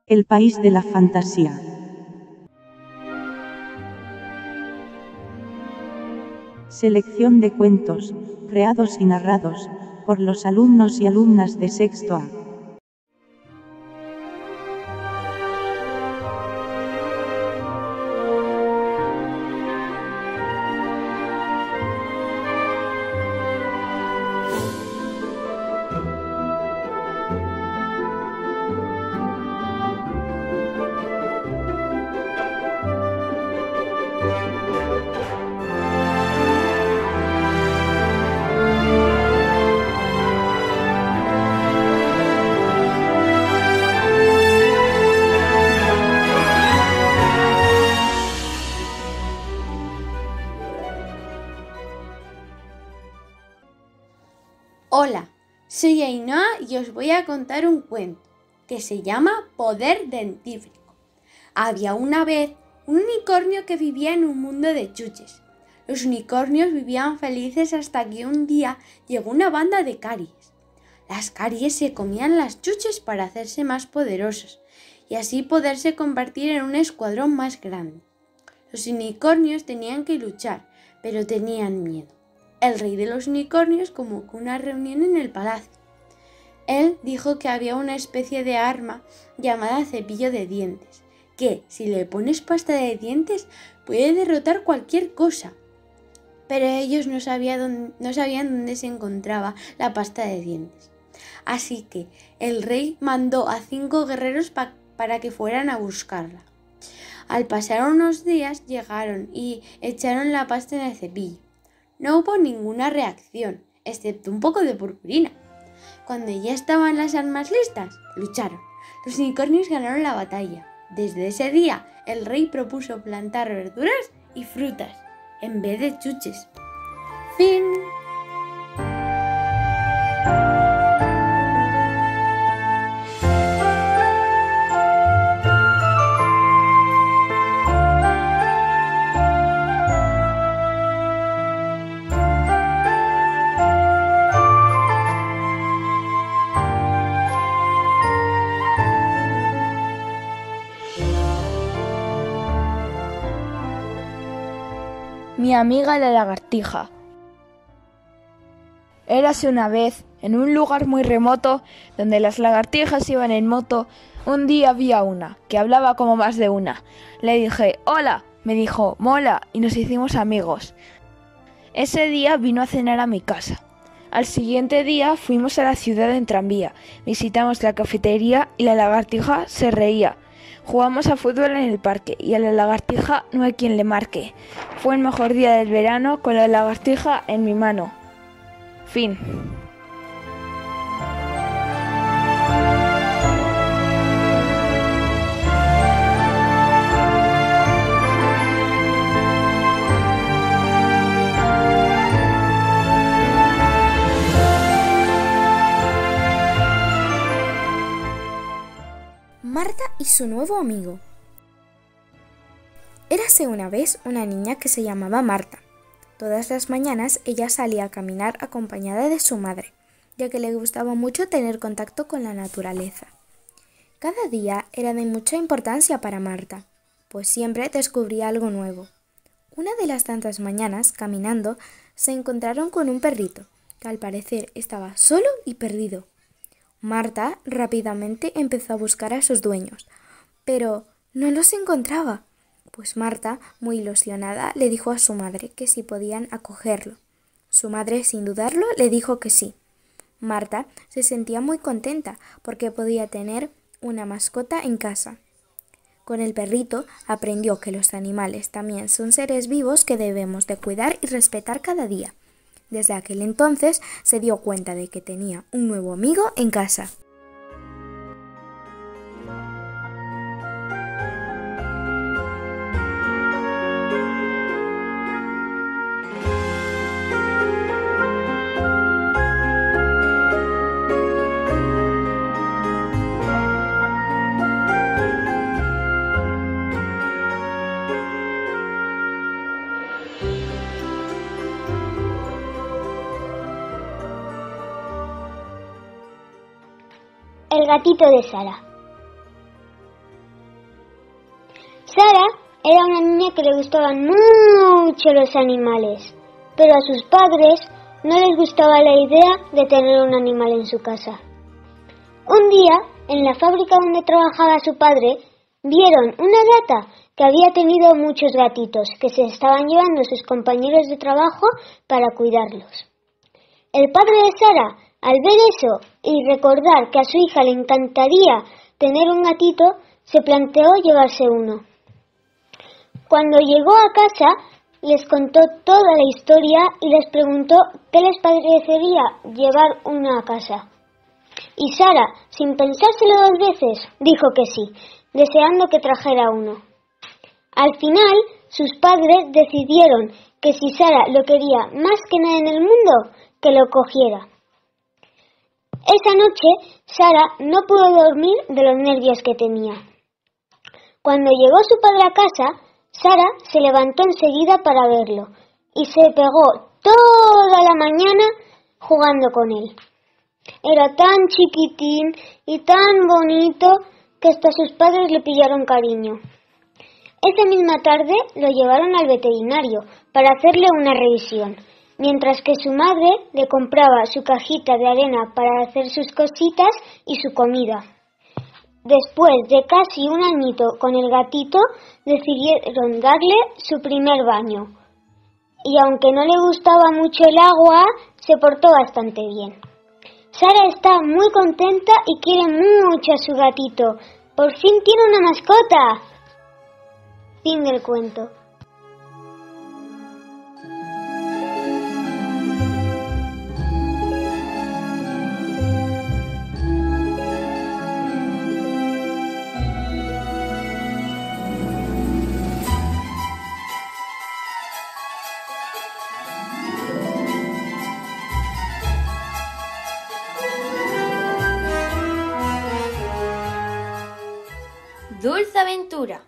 El país de la fantasía. Selección de cuentos, creados y narrados, por los alumnos y alumnas de sexto A. Hola, soy Ainhoa y os voy a contar un cuento que se llama Poder Dentífrico. Había una vez un unicornio que vivía en un mundo de chuches. Los unicornios vivían felices hasta que un día llegó una banda de caries. Las caries se comían las chuches para hacerse más poderosos y así poderse convertir en un escuadrón más grande. Los unicornios tenían que luchar, pero tenían miedo. El rey de los unicornios convocó una reunión en el palacio. Él dijo que había una especie de arma llamada cepillo de dientes, que si le pones pasta de dientes puede derrotar cualquier cosa. Pero ellos no sabían dónde se encontraba la pasta de dientes. Así que el rey mandó a 5 guerreros para que fueran a buscarla. Al pasar unos días llegaron y echaron la pasta en el cepillo. No hubo ninguna reacción, excepto un poco de purpurina. Cuando ya estaban las armas listas, lucharon. Los unicornios ganaron la batalla. Desde ese día, el rey propuso plantar verduras y frutas, en vez de chuches. Fin. Mi amiga la lagartija. Érase una vez, en un lugar muy remoto, donde las lagartijas iban en moto, un día había una, que hablaba como más de una. Le dije, hola, me dijo, mola, y nos hicimos amigos. Ese día vino a cenar a mi casa. Al siguiente día fuimos a la ciudad en tranvía, visitamos la cafetería y la lagartija se reía. Jugamos a fútbol en el parque y a la lagartija no hay quien le marque. Fue el mejor día del verano con la lagartija en mi mano. Fin. Marta y su nuevo amigo. Érase una vez una niña que se llamaba Marta. Todas las mañanas ella salía a caminar acompañada de su madre, ya que le gustaba mucho tener contacto con la naturaleza. Cada día era de mucha importancia para Marta, pues siempre descubría algo nuevo. Una de las tantas mañanas, caminando, se encontraron con un perrito, que al parecer estaba solo y perdido. Marta rápidamente empezó a buscar a sus dueños, pero no los encontraba. Pues Marta, muy ilusionada, le dijo a su madre que si podían acogerlo. Su madre, sin dudarlo, le dijo que sí. Marta se sentía muy contenta porque podía tener una mascota en casa. Con el perrito aprendió que los animales también son seres vivos que debemos de cuidar y respetar cada día. Desde aquel entonces se dio cuenta de que tenía un nuevo amigo en casa. El gatito de Sara. Sara era una niña que le gustaban mucho los animales, pero a sus padres no les gustaba la idea de tener un animal en su casa. Un día, en la fábrica donde trabajaba su padre, vieron una gata que había tenido muchos gatitos que se estaban llevando sus compañeros de trabajo para cuidarlos. El padre de Sara, al ver eso y recordar que a su hija le encantaría tener un gatito, se planteó llevarse uno. Cuando llegó a casa, les contó toda la historia y les preguntó qué les parecería llevar uno a casa. Y Sara, sin pensárselo 2 veces, dijo que sí, deseando que trajera uno. Al final, sus padres decidieron que si Sara lo quería más que nada en el mundo, que lo cogiera. Esa noche, Sara no pudo dormir de los nervios que tenía. Cuando llegó su padre a casa, Sara se levantó enseguida para verlo y se pegó toda la mañana jugando con él. Era tan chiquitín y tan bonito que hasta sus padres le pillaron cariño. Esa misma tarde lo llevaron al veterinario para hacerle una revisión, mientras que su madre le compraba su cajita de arena para hacer sus cositas y su comida. Después de casi un añito con el gatito, decidieron darle su primer baño. Y aunque no le gustaba mucho el agua, se portó bastante bien. Sara está muy contenta y quiere mucho a su gatito. ¡Por fin tiene una mascota! Fin del cuento. Dulce aventura.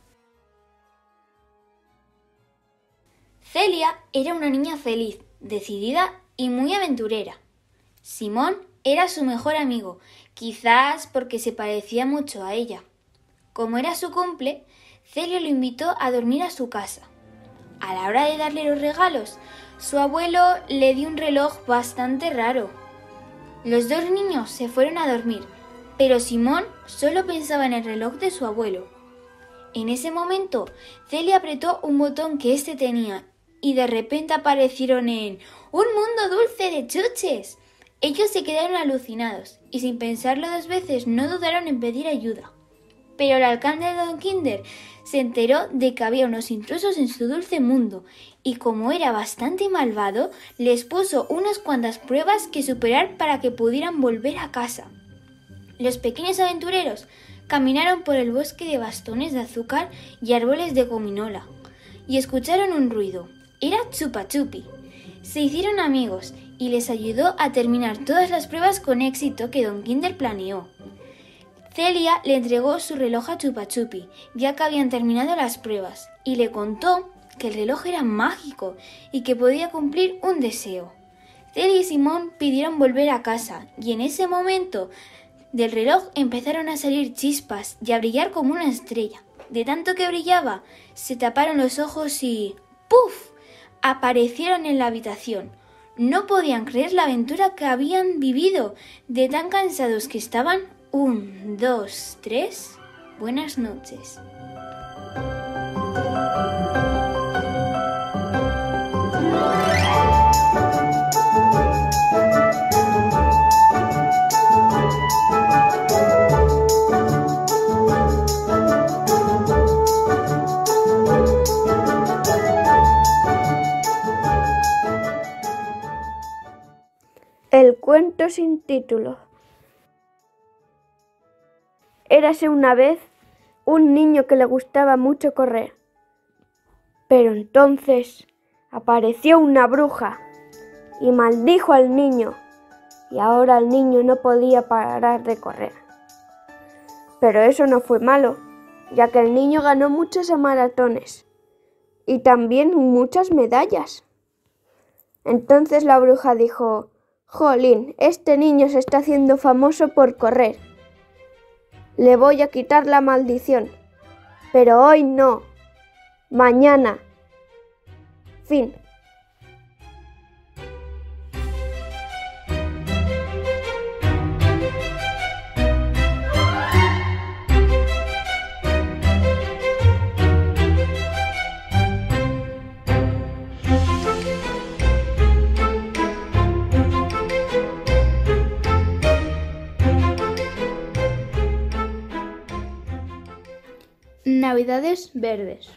Celia era una niña feliz, decidida y muy aventurera. Simón era su mejor amigo, quizás porque se parecía mucho a ella. Como era su cumple, Celia lo invitó a dormir a su casa. A la hora de darle los regalos, su abuelo le dio un reloj bastante raro. Los 2 niños se fueron a dormir, pero Simón solo pensaba en el reloj de su abuelo. En ese momento, Celia apretó un botón que éste tenía y de repente aparecieron en ¡un mundo dulce de chuches! Ellos se quedaron alucinados y sin pensarlo 2 veces no dudaron en pedir ayuda. Pero el alcalde de Don Kinder se enteró de que había unos intrusos en su dulce mundo y como era bastante malvado, les puso unas cuantas pruebas que superar para que pudieran volver a casa. Los pequeños aventureros caminaron por el bosque de bastones de azúcar y árboles de gominola y escucharon un ruido. Era Chupa Chupi. Se hicieron amigos y les ayudó a terminar todas las pruebas con éxito que Don Kinder planeó. Celia le entregó su reloj a Chupa Chupi, ya que habían terminado las pruebas, y le contó que el reloj era mágico y que podía cumplir un deseo. Celia y Simón pidieron volver a casa y en ese momento del reloj empezaron a salir chispas y a brillar como una estrella. De tanto que brillaba, se taparon los ojos y ¡puf!, aparecieron en la habitación. No podían creer la aventura que habían vivido, de tan cansados que estaban. 1, 2, 3. Buenas noches. El cuento sin título. Érase una vez un niño que le gustaba mucho correr. Pero entonces apareció una bruja y maldijo al niño, y ahora el niño no podía parar de correr. Pero eso no fue malo, ya que el niño ganó muchos maratones y también muchas medallas. Entonces la bruja dijo: «Jolín, este niño se está haciendo famoso por correr. Le voy a quitar la maldición». pero hoy no. Mañana. Fin. Navidades verdes.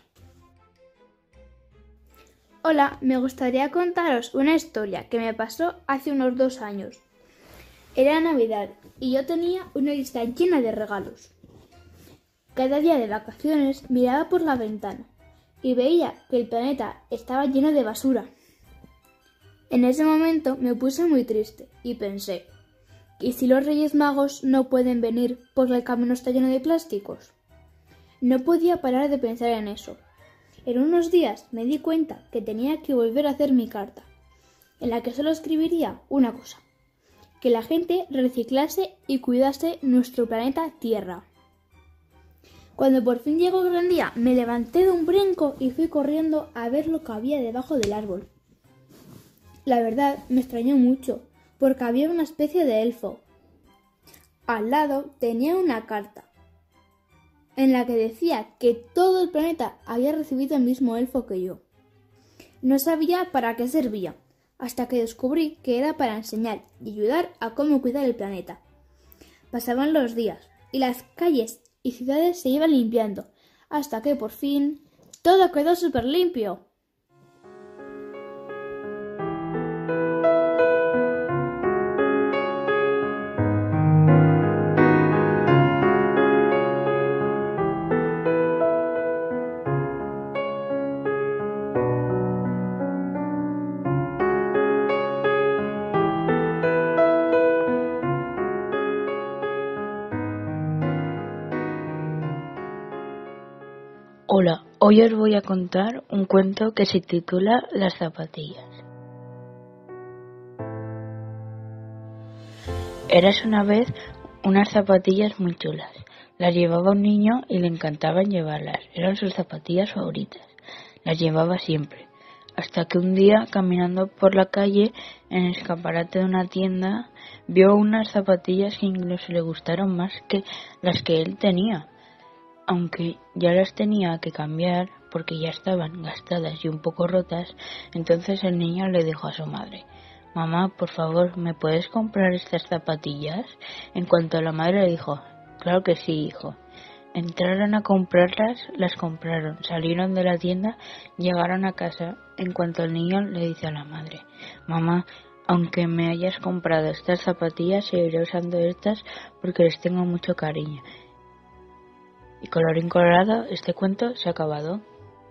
Hola, me gustaría contaros una historia que me pasó hace unos 2 años. Era Navidad y yo tenía una lista llena de regalos. Cada día de vacaciones miraba por la ventana y veía que el planeta estaba lleno de basura. En ese momento me puse muy triste y pensé, ¿y si los Reyes Magos no pueden venir porque el camino está lleno de plásticos? No podía parar de pensar en eso. En unos días me di cuenta que tenía que volver a hacer mi carta, en la que solo escribiría una cosa: que la gente reciclase y cuidase nuestro planeta Tierra. Cuando por fin llegó el gran día, me levanté de un brinco y fui corriendo a ver lo que había debajo del árbol. La verdad, me extrañó mucho, porque había una especie de elfo. Al lado tenía una carta, en la que decía que todo el planeta había recibido el mismo elfo que yo. No sabía para qué servía, hasta que descubrí que era para enseñar y ayudar a cómo cuidar el planeta. Pasaban los días, y las calles y ciudades se iban limpiando, hasta que por fin todo quedó súper limpio. Hola, hoy os voy a contar un cuento que se titula Las zapatillas. Eras una vez unas zapatillas muy chulas. Las llevaba un niño y le encantaban llevarlas. Eran sus zapatillas favoritas. Las llevaba siempre. Hasta que un día, caminando por la calle, en el escaparate de una tienda, vio unas zapatillas que incluso le gustaron más que las que él tenía. Aunque ya las tenía que cambiar porque ya estaban gastadas y un poco rotas, entonces el niño le dijo a su madre: «Mamá, por favor, ¿me puedes comprar estas zapatillas?». En cuanto la madre le dijo: «Claro que sí, hijo». Entraron a comprarlas, las compraron, salieron de la tienda, llegaron a casa. En cuanto el niño le dice a la madre: «Mamá, aunque me hayas comprado estas zapatillas, seguiré usando estas porque les tengo mucho cariño». Y colorín colorado, este cuento se ha acabado.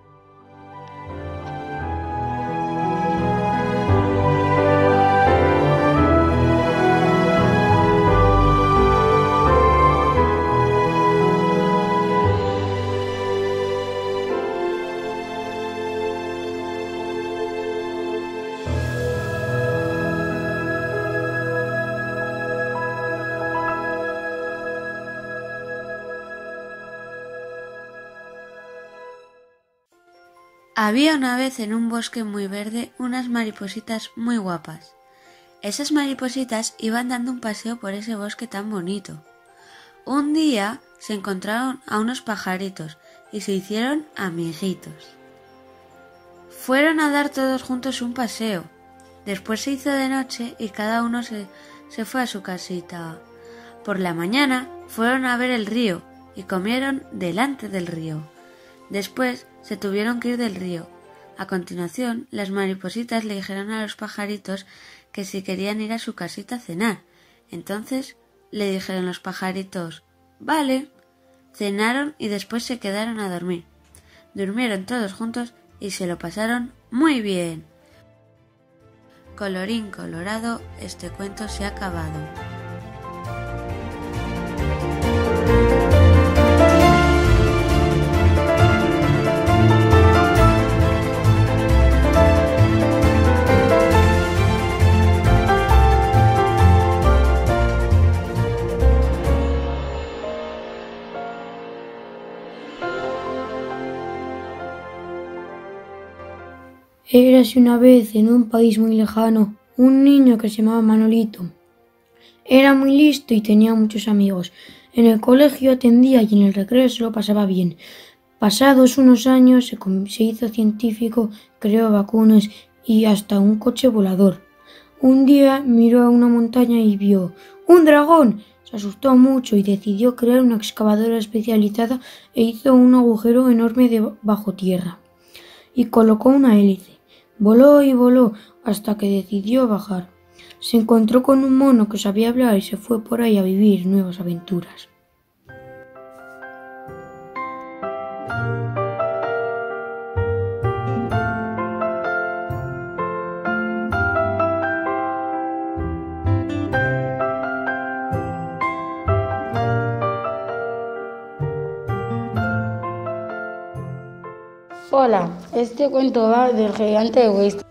Había una vez en un bosque muy verde unas maripositas muy guapas. Esas maripositas iban dando un paseo por ese bosque tan bonito. Un día se encontraron a unos pajaritos y se hicieron amiguitos. Fueron a dar todos juntos un paseo. Después se hizo de noche y cada uno se fue a su casita. Por la mañana fueron a ver el río y comieron delante del río. Después se tuvieron que ir del río. A continuación, las maripositas le dijeron a los pajaritos que si querían ir a su casita a cenar. Entonces le dijeron los pajaritos: «Vale». Cenaron y después se quedaron a dormir. Durmieron todos juntos y se lo pasaron muy bien. Colorín colorado, este cuento se ha acabado. Érase una vez en un país muy lejano un niño que se llamaba Manolito. Era muy listo y tenía muchos amigos. En el colegio atendía y en el recreo se lo pasaba bien. Pasados unos años se hizo científico, creó vacunas y hasta un coche volador. Un día miró a una montaña y vio ¡un dragón! Se asustó mucho y decidió crear una excavadora especializada e hizo un agujero enorme bajo tierra y colocó una hélice. Voló y voló hasta que decidió bajar. Se encontró con un mono que sabía hablar y se fue por ahí a vivir nuevas aventuras. Hola, este cuento va del gigante egoísta.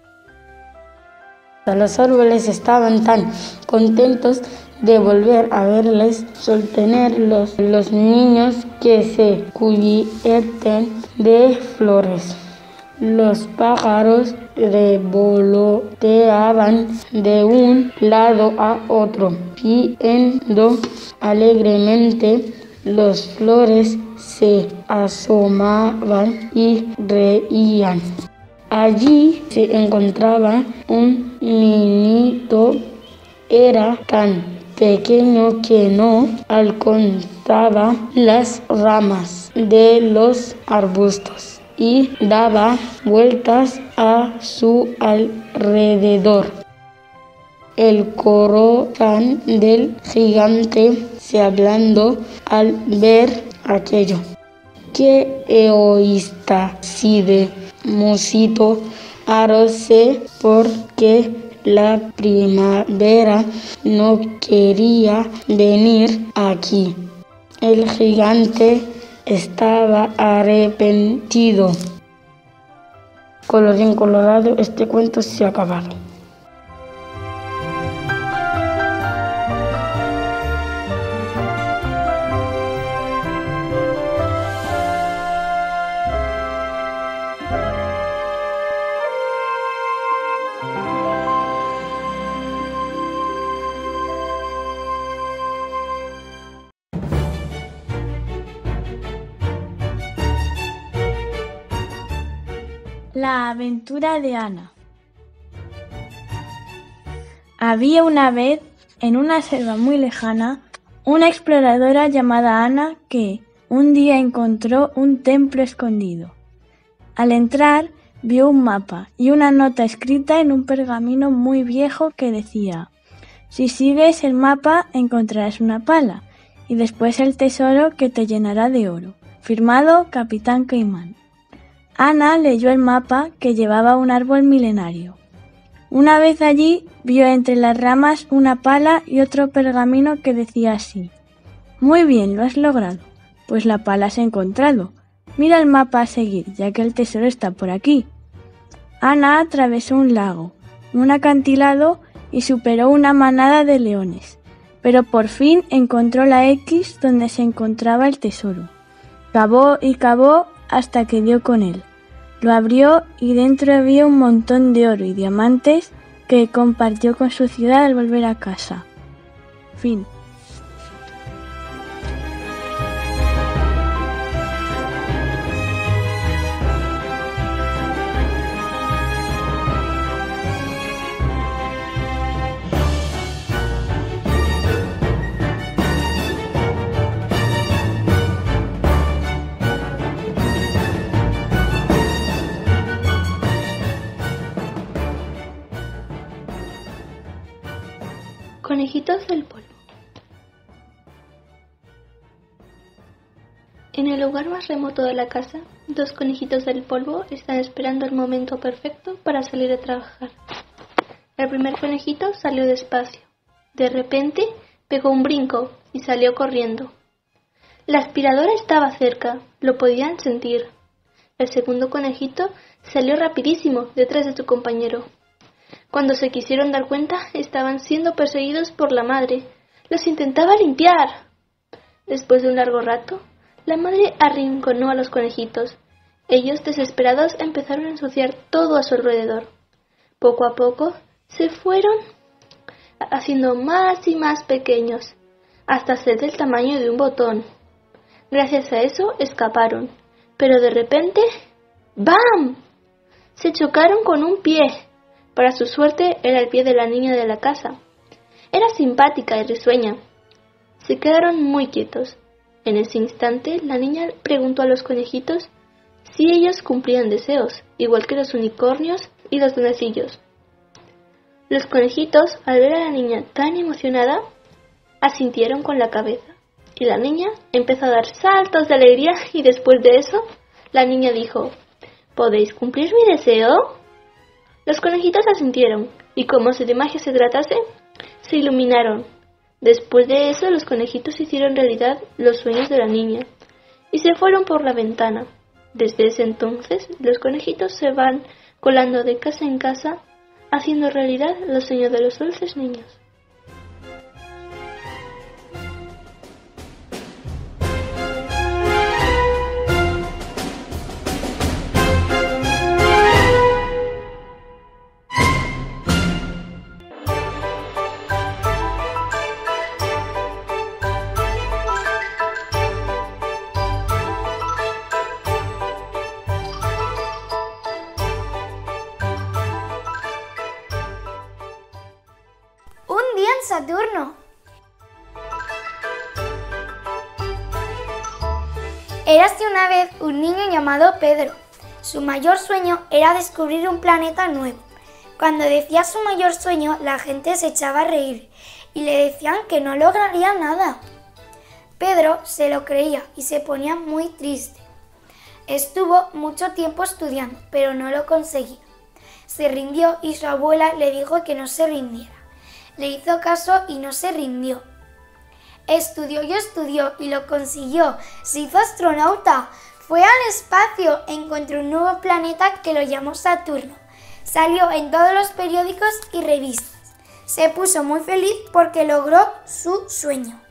Los árboles estaban tan contentos de volver a verles, sostener los niños que se cubierten de flores. Los pájaros revoloteaban de un lado a otro, riendo alegremente. Las flores se asomaban y reían. Allí se encontraba un niñito. Era tan pequeño que no alcanzaba las ramas de los arbustos y daba vueltas a su alrededor. El corazón del gigante se ablandó al ver aquello. ¡Qué egoísta! Sí, de mocito, arrocé porque la primavera no quería venir aquí. El gigante estaba arrepentido. Colorín colorado, este cuento se ha acabado. La aventura de Ana. Había una vez, en una selva muy lejana, una exploradora llamada Ana que un día encontró un templo escondido. Al entrar, vio un mapa y una nota escrita en un pergamino muy viejo que decía: si sigues el mapa encontrarás una pala y después el tesoro que te llenará de oro. Firmado Capitán Caimán. Ana leyó el mapa que llevaba un árbol milenario. Una vez allí, vio entre las ramas una pala y otro pergamino que decía así: muy bien, lo has logrado, pues la pala has encontrado. Mira el mapa a seguir, ya que el tesoro está por aquí. Ana atravesó un lago, un acantilado y superó una manada de leones, pero por fin encontró la X donde se encontraba el tesoro. Cavó y cavó hasta que dio con él. Lo abrió y dentro había un montón de oro y diamantes que compartió con su ciudad al volver a casa. Fin. Conejitos del polvo. En el lugar más remoto de la casa, 2 conejitos del polvo están esperando el momento perfecto para salir a trabajar. El primer conejito salió despacio. De repente, pegó un brinco y salió corriendo. La aspiradora estaba cerca, lo podían sentir. El segundo conejito salió rapidísimo detrás de su compañero. Cuando se quisieron dar cuenta, estaban siendo perseguidos por la madre. Los intentaba limpiar. Después de un largo rato, la madre arrinconó a los conejitos Ellos, desesperados, empezaron a ensuciar todo a su alrededor. Poco a poco se fueron haciendo más y más pequeños, hasta ser del tamaño de un botón. Gracias a eso escaparon, pero de repente, ¡bam!, se chocaron con un pie. Para su suerte era el pie de la niña de la casa. Era simpática y risueña. Se quedaron muy quietos. En ese instante, la niña preguntó a los conejitos si ellos cumplían deseos, igual que los unicornios y los duendecillos. Los conejitos, al ver a la niña tan emocionada, asintieron con la cabeza, y la niña empezó a dar saltos de alegría, y después de eso, la niña dijo: ¿podéis cumplir mi deseo? Los conejitos asintieron, y como si de magia se tratase, se iluminaron. Después de eso, los conejitos hicieron realidad los sueños de la niña, y se fueron por la ventana. Desde ese entonces, los conejitos se van colando de casa en casa, haciendo realidad los sueños de los dulces niños. Saturno. Érase una vez un niño llamado Pedro. Su mayor sueño era descubrir un planeta nuevo. Cuando decía su mayor sueño, la gente se echaba a reír y le decían que no lograría nada. Pedro se lo creía y se ponía muy triste. Estuvo mucho tiempo estudiando, pero no lo conseguía. Se rindió y su abuela le dijo que no se rindiera. Le hizo caso y no se rindió. Estudió y estudió y lo consiguió. Se hizo astronauta. Fue al espacio, encontró un nuevo planeta que lo llamó Saturno. Salió en todos los periódicos y revistas. Se puso muy feliz porque logró su sueño.